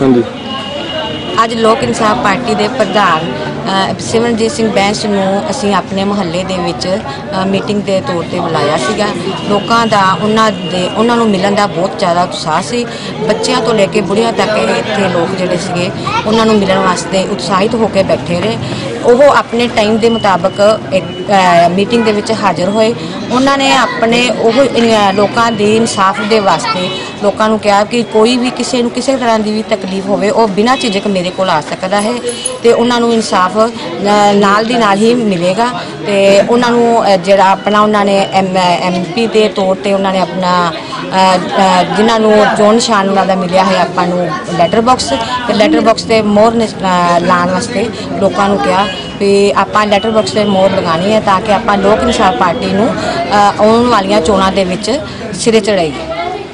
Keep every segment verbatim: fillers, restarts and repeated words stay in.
ਹਾਂਜੀ ਅੱਜ ਲੋਕ ਇਨਸਾਫ ਪਾਰਟੀ ਦੇ ਪ੍ਰਧਾਨ ਸਿਮਰਨਜੀਤ ਸਿੰਘ ਬੈਂਸ ਨੂੰ ਅਸੀਂ ਆਪਣੇ ਮੁਹੱਲੇ ਦੇ ਵਿੱਚ ਮੀਟਿੰਗ ਦੇ ਤੌਰ ਤੇ ਬੁਲਾਇਆ ਸੀਗਾ। ਲੋਕਾਂ ਦਾ ਉਹਨਾਂ ਦੇ ਉਹਨਾਂ ਨੂੰ ਮਿਲਣ ਦਾ ਬਹੁਤ ਜ਼ਿਆਦਾ ਉਤਸ਼ਾਹ ਸੀ। ਬੱਚਿਆਂ ਤੋਂ ਲੈ ਕੇ ਬੁੜੀਆਂ ਤੱਕ ਇੱਥੇ ਲੋਕ ਜਿਹੜੇ ਸੀਗੇ ਉਹਨਾਂ ਨੂੰ ਮਿਲਣ ਵਾਸਤੇ ਉਤਸ਼ਾਹਿਤ ਹੋ ਕੇ ਬੈਠੇ ਰਹੇ। ਉਹ ਆਪਣੇ ਟਾਈਮ ਦੇ ਮੁਤਾਬਕ ਇੱਕ ਮੀਟਿੰਗ ਦੇ ਵਿੱਚ ਹਾਜ਼ਰ ਹੋਏ। ਉਹਨਾਂ ਨੇ ਆਪਣੇ ਉਹ ਲੋਕਾਂ ਦੇ ਇਨਸਾਫ ਦੇ ਵਾਸਤੇ ਲੋਕਾਂ ਨੂੰ ਕਿਹਾ ਕਿ ਕੋਈ ਵੀ ਕਿਸੇ ਨੂੰ ਕਿਸੇ ਤਰ੍ਹਾਂ ਦੀ ਵੀ ਤਕਲੀਫ ਹੋਵੇ ਉਹ ਬਿਨਾਂ ਝਿਜਕ ਮੇਰੇ ਕੋਲ ਆ ਸਕਦਾ ਹੈ ਤੇ ਉਹਨਾਂ ਨੂੰ ਇਨਸਾਫ ਨਾਲ ਦੀ ਨਾਲ ਹੀ ਮਿਲੇਗਾ। ਤੇ ਉਹਨਾਂ ਨੂੰ ਜਿਹੜਾ ਆਪਣਾ ਉਹਨਾਂ ਨੇ ਐਮ ਐਮ ਪੀ ਦੇ ਤੌਰ ਤੇ ਉਹਨਾਂ ਨੇ ਆਪਣਾ ਜਿਨ੍ਹਾਂ ਨੂੰ ਚੋਣ ਨਿਸ਼ਾਨ ਉਹਨਾਂ ਦਾ ਮਿਲਿਆ ਹੈ ਆਪਾਂ ਨੂੰ ਲੈਟਰ ਬਾਕਸ ਤੇ ਲੈਟਰ ਬਾਕਸ ਤੇ ਮੋਹਰ ਲਾਉਣ ਵਾਸਤੇ ਲੋਕਾਂ ਨੂੰ ਕਿਹਾ ਵੀ ਆਪਾਂ ਲੈਟਰ ਬਾਕਸ ਤੇ ਮੋਹਰ ਲਗਾਉਣੀ ਹੈ ਤਾਂ ਕਿ ਆਪਾਂ ਲੋਕ ਇਨਸਾਫ ਪਾਰਟੀ ਨੂੰ ਆਉਣ ਵਾਲੀਆਂ ਚੋਣਾਂ ਦੇ ਵਿੱਚ ਸਿਰੇ ਚੜਾਈਏ।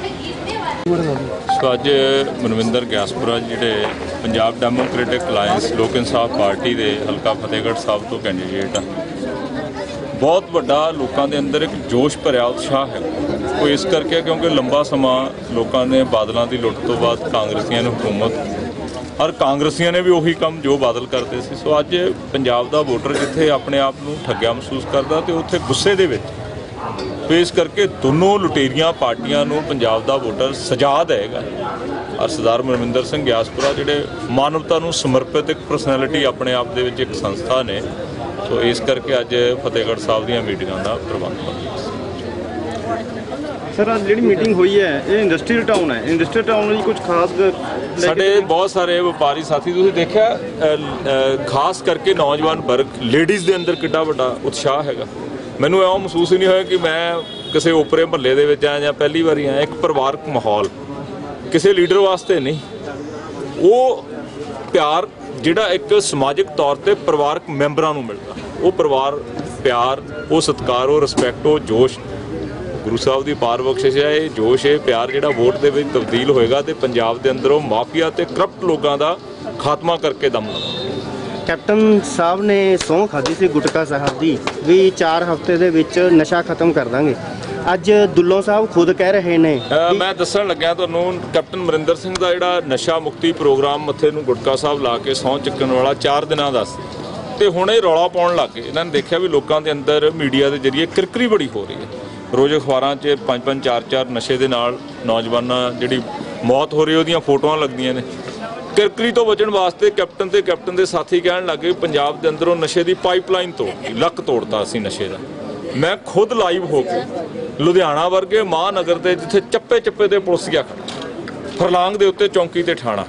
ਸੋ ਅੱਜ ਮਨਵਿੰਦਰ ਗਿਆਸਪੁਰਾ ਜਿਹੜੇ ਪੰਜਾਬ ਡੈਮੋਕ੍ਰੈਟਿਕ ਅਲਾਇੰਸ ਲੋਕ ਇਨਸਾਫ ਪਾਰਟੀ ਦੇ ਹਲਕਾ ਫਤਿਹਗੜ੍ਹ ਸਾਹਿਬ ਤੋਂ ਕੈਂਡੀਡੇਟ ਆ। ਬਹੁਤ ਵੱਡਾ ਲੋਕਾਂ ਦੇ ਅੰਦਰ ਇੱਕ ਜੋਸ਼ ਭਰਿਆ ਉਤਸ਼ਾਹ ਹੈ। ਉਹ ਇਸ ਕਰਕੇ ਕਿਉਂਕਿ ਲੰਬਾ ਸਮਾਂ ਲੋਕਾਂ ਨੇ ਬਾਦਲਾਂ ਦੀ ਲੁੱਟ ਤੋਂ ਬਾਅਦ ਕਾਂਗਰਸੀਆਂ ਨੂੰ ਹਕੂਮਤ ਔਰ ਕਾਂਗਰਸੀਆਂ ਨੇ ਵੀ ਉਹੀ ਕੰਮ ਜੋ ਬਾਦਲ ਕਰਦੇ ਸੀ। ਸੋ ਅੱਜ ਪੰਜਾਬ ਦਾ ਵੋਟਰ ਜਿੱਥੇ ਆਪਣੇ ਆਪ ਨੂੰ ਠੱਗਿਆ ਮਹਿਸੂਸ ਕਰਦਾ ਤੇ ਉੱਥੇ ਗੁੱਸੇ ਦੇ ਵਿੱਚ ਇਸ ਕਰਕੇ ਦੋਨੋਂ ਲੁਟੇਰੀਆਂ ਪਾਰਟੀਆਂ ਨੂੰ ਪੰਜਾਬ ਦਾ ਵੋਟਰ ਸਜ਼ਾ ਦੇਗਾ। ਔਰ ਸਰਦਾਰ ਮਨਵਿੰਦਰ ਸਿੰਘ ਗਿਆਸਪੁਰਾ ਜਿਹੜੇ ਮਾਨਵਤਾ ਨੂੰ ਸਮਰਪਿਤ ਇੱਕ ਪਰਸਨੈਲਿਟੀ ਆਪਣੇ ਆਪ ਦੇ ਵਿੱਚ ਇੱਕ ਸੰਸਥਾ ਨੇ। ਸੋ ਇਸ ਕਰਕੇ ਅੱਜ ਫਤਿਹਗੜ੍ਹ ਸਾਹਿਬ ਦੀਆਂ ਮੀਟਿੰਗਾਂ ਦਾ ਪ੍ਰਬੰਧ ਕੀਤਾ। ਸਰ ਅੱਜ ਜਿਹੜੀ ਮੀਟਿੰਗ ਹੋਈ ਹੈ ਇਹ ਇੰਡਸਟਰੀਅਲ ਟਾਊਨ ਹੈ। ਇੰਡਸਟਰੀਅਲ ਟਾਊਨ ਲਈ ਕੁਝ ਖਾਸ ਸਾਡੇ ਬਹੁਤ ਸਾਰੇ ਵਪਾਰੀ ਸਾਥੀ ਤੁਸੀਂ ਦੇਖਿਆ ਖਾਸ ਕਰਕੇ ਨੌਜਵਾਨ ਵਰਗ ਲੇਡੀਜ਼ ਦੇ ਅੰਦਰ ਕਿੱਡਾ ਵੱਡਾ ਉਤਸ਼ਾਹ ਹੈਗਾ। ਮੈਨੂੰ ਇਉਂ ਮਹਿਸੂਸ ਹੀ ਨਹੀਂ ਹੋਇਆ ਕਿ ਮੈਂ ਕਿਸੇ ਓਪਰੇ ਮਹੱਲੇ ਦੇ ਵਿੱਚ ਆਇਆ ਜਾਂ ਪਹਿਲੀ ਵਾਰੀ ਆਇਆ। ਇੱਕ ਪਰਿਵਾਰਕ ਮਾਹੌਲ ਕਿਸੇ ਲੀਡਰ ਵਾਸਤੇ ਨਹੀਂ, ਉਹ ਪਿਆਰ ਜਿਹੜਾ ਇੱਕ ਸਮਾਜਿਕ ਤੌਰ ਤੇ ਪਰਿਵਾਰਕ ਮੈਂਬਰਾਂ ਨੂੰ ਮਿਲਦਾ ਉਹ ਪਰਿਵਾਰ ਪਿਆਰ ਉਹ ਸਤਿਕਾਰ ਉਹ ਰਿਸਪੈਕਟ ਉਹ ਜੋਸ਼ ਗੁਰੂ ਸਾਹਿਬ ਦੀ ਪਾਰ ਬਖਸ਼ਿਸ਼ ਹੈ। ਇਹ ਜੋਸ਼ ਇਹ ਪਿਆਰ ਜਿਹੜਾ ਵੋਟ ਦੇ ਵਿੱਚ ਤਬਦੀਲ ਹੋਏਗਾ ਤੇ ਪੰਜਾਬ ਦੇ ਅੰਦਰੋਂ ਮਾਫੀਆ ਤੇ ਕਰਪਟ ਲੋਕਾਂ ਦਾ ਖਾਤਮਾ ਕਰਕੇ ਦਮ ਲਗਾ। ਕੈਪਟਨ ਸਾਹਿਬ ਨੇ ਸਹੁੰ ਖਾਧੀ ਸੀ ਗੁਟਕਾ ਸਾਹਿਬ ਦੀ ਵੀ ਚਾਰ ਹਫ਼ਤੇ ਦੇ ਵਿੱਚ ਨਸ਼ਾ ਖਤਮ ਕਰ ਦਾਂਗੇ। ਅੱਜ ਦੁੱਲੋਂ ਸਾਹਿਬ ਖੁਦ ਕਹਿ ਰਹੇ ਨੇ। ਮੈਂ ਦੱਸਣ ਲੱਗਿਆ ਤੁਹਾਨੂੰ ਕੈਪਟਨ ਅਮਰਿੰਦਰ ਸਿੰਘ ਦਾ ਜਿਹੜਾ ਨਸ਼ਾ ਮੁਕਤੀ ਪ੍ਰੋਗਰਾਮ ਮੱਥੇ ਨੂੰ ਗੁਟਕਾ ਸਾਹਿਬ ਲਾ ਕੇ ਸਹੁੰ ਚੱਕਣ ਵਾਲਾ ਚਾਰ ਦਿਨਾਂ ਦਾ ਸੀ ਤੇ ਹੁਣ ਇਹ ਰੌਲਾ ਪਾਉਣ ਲੱਗ ਗਏ। ਇਹਨਾਂ ਨੇ ਦੇਖਿਆ ਵੀ ਲੋਕਾਂ ਦੇ ਅੰਦਰ ਮੀਡੀਆ ਦੇ ਜ਼ਰੀਏ ਕਿਰਕਰੀ ਬੜੀ ਹੋ ਰਹੀ ਹੈ। ਰੋਜ਼ ਅਖਬਾਰਾਂ 'ਚ ਪੰਜ ਪੰਜ ਚਾਰ ਚਾਰ ਨਸ਼ੇ ਦੇ ਨਾਲ ਨੌਜਵਾਨਾਂ ਜਿਹੜੀ ਮੌਤ ਹੋ ਰਹੀ ਉਹਦੀਆਂ ਫੋਟੋਆਂ ਲੱਗਦੀਆਂ ਨੇ। ਕਿਰਕਰੀ ਤੋਂ ਬਚਣ ਵਾਸਤੇ ਕੈਪਟਨ ਤੇ ਕੈਪਟਨ ਦੇ ਸਾਥੀ ਕਹਿਣ ਲੱਗੇ ਪੰਜਾਬ ਦੇ ਅੰਦਰੋਂ ਨਸ਼ੇ ਦੀ ਪਾਈਪਲਾਈਨ ਤੋੜਤੀ ਲੱਕ ਤੋੜਤਾ ਅਸੀਂ ਨਸ਼ੇ ਦਾ। ਮੈਂ ਖੁਦ ਲਾਈਵ ਹੋ ਕੇ ਲੁਧਿਆਣਾ ਵਰਗੇ ਮਹਾਨਗਰ ਦੇ ਜਿੱਥੇ ਚੱਪੇ ਚੱਪੇ ਤੇ ਪੁਲਿਸੀਆ ਖੜਾ ਫਰਲਾਂਗ ਦੇ ਉੱਤੇ ਚੌਂਕੀ ਤੇ ਠਾਣਾ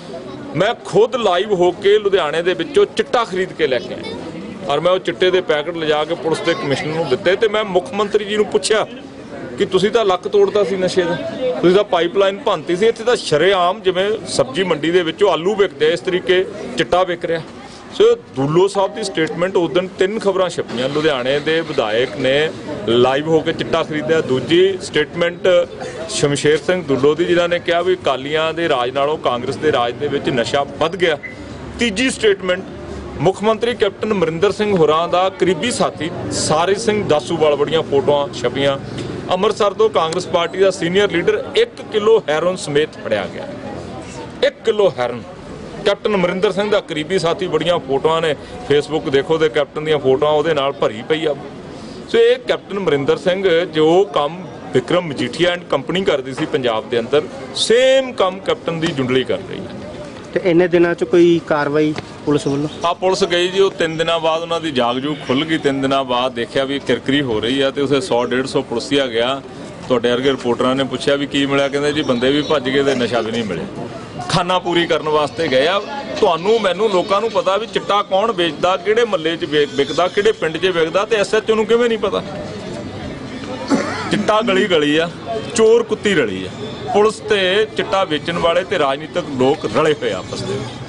ਮੈਂ ਖੁਦ ਲਾਈਵ ਹੋ ਕੇ ਲੁਧਿਆਣੇ ਦੇ ਵਿੱਚੋਂ ਚਿੱਟਾ ਖਰੀਦ ਕੇ ਲੈ ਕੇ ਆਇਆ ਔਰ ਮੈਂ ਉਹ ਚਿੱਟੇ ਦੇ ਪੈਕਟ ਲਿਜਾ ਕੇ ਪੁਲਿਸ ਦੇ ਕਮਿਸ਼ਨਰ ਨੂੰ ਦਿੱਤੇ ਤੇ ਮੈਂ ਮੁੱਖ ਮੰਤਰੀ ਜੀ ਨੂੰ ਪੁੱਛਿਆ ਕਿ ਤੁਸੀਂ ਤਾਂ ਲੱਕ ਤੋੜਤਾ ਸੀ ਨਸ਼ੇ ਦਾ, ਤੁਸੀਂ ਤਾਂ ਪਾਈਪਲਾਈਨ ਭੰਨਤੀ ਸੀ। ਇੱਥੇ ਤਾਂ ਸ਼ਰੇਆਮ ਜਿਵੇਂ ਸਬਜ਼ੀ ਮੰਡੀ ਦੇ ਵਿੱਚੋਂ ਆਲੂ ਵਿਕਦੇ ਇਸ ਤਰੀਕੇ ਚਿੱਟਾ ਵਿਕ ਰਿਹਾ। ਸੋ ਦੁੱਲੋ ਸਾਹਿਬ ਦੀ ਸਟੇਟਮੈਂਟ ਉਸ ਦਿਨ ਤਿੰਨ ਖਬਰਾਂ ਛਪੀਆਂ। ਲੁਧਿਆਣੇ ਦੇ ਵਿਧਾਇਕ ਨੇ ਲਾਈਵ ਹੋ ਕੇ ਚਿੱਟਾ ਖਰੀਦਿਆ। ਦੂਜੀ ਸਟੇਟਮੈਂਟ ਸ਼ਮਸ਼ੇਰ ਸਿੰਘ ਦੁੱਲੋ ਦੀ ਜਿਨ੍ਹਾਂ ਨੇ ਕਿਹਾ ਵੀ ਅਕਾਲੀਆਂ ਦੇ ਰਾਜ ਨਾਲੋਂ ਕਾਂਗਰਸ ਦੇ ਰਾਜ ਦੇ ਵਿੱਚ ਨਸ਼ਾ ਵੱਧ ਗਿਆ। ਤੀਜੀ ਸਟੇਟਮੈਂਟ ਮੁੱਖ ਮੰਤਰੀ ਕੈਪਟਨ ਅਮਰਿੰਦਰ ਸਿੰਘ ਹੋਰਾਂ ਦਾ ਕਰੀਬੀ ਸਾਥੀ ਸਾਰੀ ਸਿੰਘ ਦਾਸੂਵਾਲ ਬੜੀਆਂ ਫੋਟੋਆਂ ਛਪੀਆਂ। ਅੰਮ੍ਰਿਤਸਰ ਤੋਂ ਕਾਂਗਰਸ ਪਾਰਟੀ ਦਾ ਸੀਨੀਅਰ ਲੀਡਰ ਇੱਕ ਕਿਲੋ ਹੈਰੋਨ ਸਮੇਤ ਫੜਿਆ ਗਿਆ। ਇੱਕ kilo heroin captain Amarinder Singh ਦਾ ਕਰੀਬੀ ਸਾਥੀ ਬੜੀਆਂ ਫੋਟੋਆਂ ਨੇ ਫੇਸਬੁੱਕ ਦੇਖੋ ਤੇ ਕੈਪਟਨ ਦੀਆਂ ਫੋਟੋਆਂ ਉਹਦੇ ਨਾਲ ਭਰੀ ਪਈ ਆ। ਸੋ ਇਹ ਕੈਪਟਨ ਅਮਰਿੰਦਰ ਸਿੰਘ ਜੋ ਕੰਮ ਵਿਕਰਮ ਮਜੀਠੀਆ ਐਂਡ ਕੰਪਨੀ ਕਰਦੀ ਸੀ ਪੰਜਾਬ ਦੇ ਅੰਦਰ ਸੇਮ ਕੰਮ ਕੈਪਟਨ ਦੀ ਜੁੰਡਲੀ ਕਰ ਰਹੀ ਹੈ। ਤੇ ਇੰਨੇ ਦਿਨਾਂ 'ਚ ਕੋਈ ਕਾਰਵਾਈ ਪੁਲਿਸ ਵੱਲੋਂ? ਆ ਪੁਲਿਸ ਗਈ ਜੀ ਉਹ ਤਿੰਨ ਦਿਨਾਂ ਬਾਅਦ ਉਹਨਾਂ ਦੀ ਜਾਗ ਜੂਗ ਖੁੱਲ੍ਹ ਗਈ। ਤਿੰਨ ਦਿਨਾਂ ਬਾਅਦ ਦੇਖਿਆ ਵੀ ਕਿਰਕਰੀ ਹੋ ਰਹੀ ਆ ਤੇ ਉਸੇ ਸੌ ਡੇਢ ਸੌ ਪੁਲਿਸੀਆ ਗਿਆ। ਤੁਹਾਡੇ ਵਰਗੇ ਰਿਪੋਰਟਰਾਂ ਨੇ ਪੁੱਛਿਆ ਵੀ ਕੀ ਮਿਲਿਆ, ਕਹਿੰਦੇ ਜੀ ਬੰਦੇ ਵੀ ਭੱਜ ਗਏ ਤੇ ਨਸ਼ਾ ਵੀ ਨਹੀਂ ਮਿਲਿਆ। ਖਾਨਾ ਪੂਰੀ ਕਰਨ ਵਾਸਤੇ ਗਏ ਆ। ਤੁਹਾਨੂੰ ਮੈਨੂੰ ਲੋਕਾਂ ਨੂੰ ਪਤਾ ਵੀ ਚਿੱਟਾ ਕੌਣ ਵੇਚਦਾ, ਕਿਹੜੇ ਮਹੱਲੇ 'ਚ ਵਿਕਦਾ, ਕਿਹੜੇ ਪਿੰਡ 'ਚ ਵਿਕਦਾ ਤੇ ਐਸ ਐਚ ਓ ਨੂੰ ਕਿਵੇਂ ਨਹੀਂ ਪਤਾ। ਚਿੱਟਾ ਗਲੀ ਗਲੀ ਆ, ਚੋਰ ਕੁੱਤੀ ਰਲੀ ਆ। ਪੁਲਿਸ ਤੇ ਚਿੱਟਾ ਵੇਚਣ ਵਾਲੇ ਤੇ ਰਾਜਨੀਤਿਕ ਲੋਕ ਰਲੇ ਹੋਏ ਆਪਸ ਦੇ ਵਿੱਚ।